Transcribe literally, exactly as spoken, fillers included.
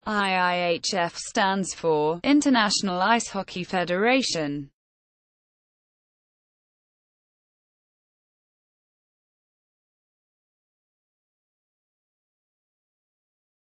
I I H F stands for International Ice Hockey Federation.